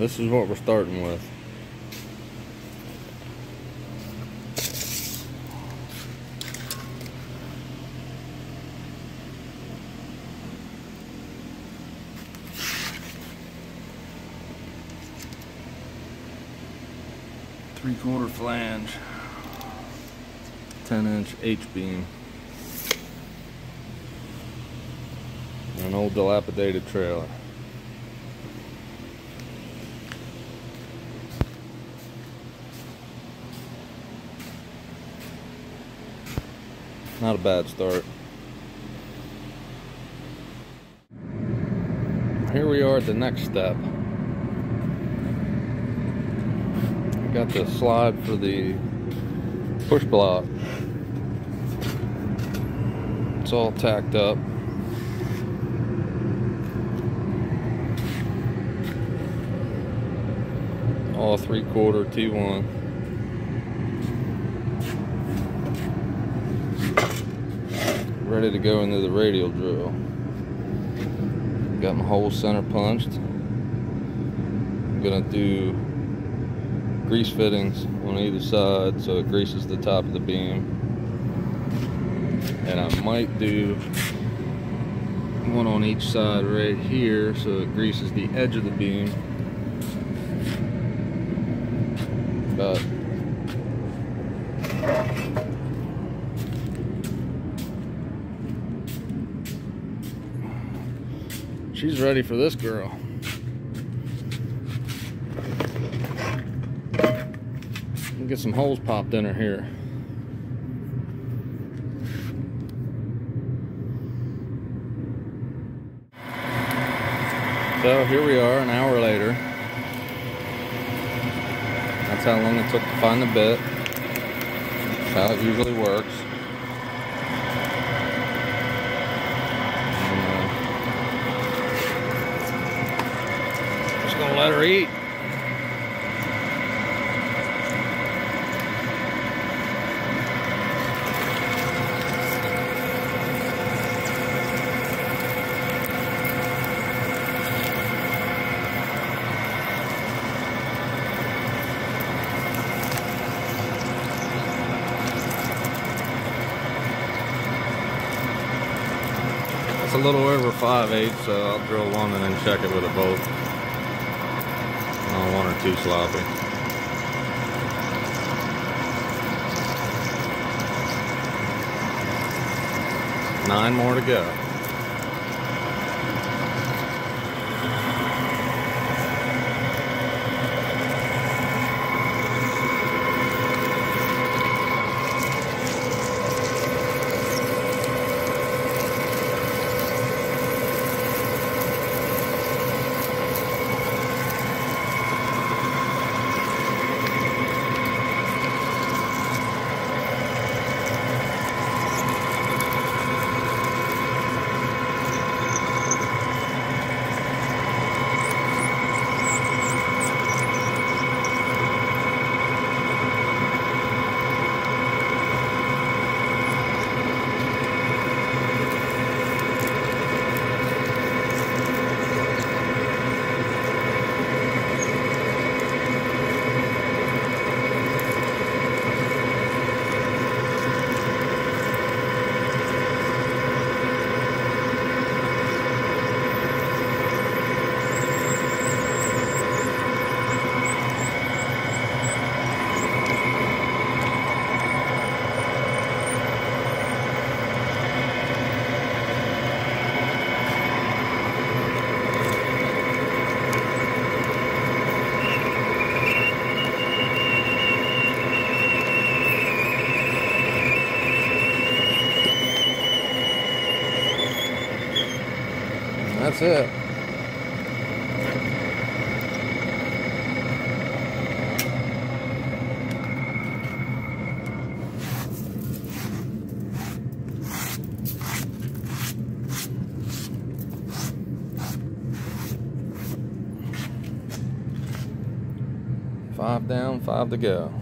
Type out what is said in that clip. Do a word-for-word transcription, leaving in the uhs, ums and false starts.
This is what we're starting with. Three quarter flange, ten inch H-beam, an old dilapidated trailer. Not a bad start. Here we are at the next step. Got the slide for the push block. It's all tacked up. All three quarter T one. Ready to go into the radial drill. Got my hole center punched. I'm gonna do grease fittings on either side so it greases the top of the beam, and I might do one on each side right here so it greases the edge of the beam. But she's ready for this girl. Get some holes popped in her here. So here we are an hour later. That's how long it took to find the bit. That's how it usually works. And, uh, just gonna let her eat. It's a little over five eighths, so I'll drill one and then check it with a bolt. Oh, one or two sloppy. Nine more to go. That's it. Five down, five to go.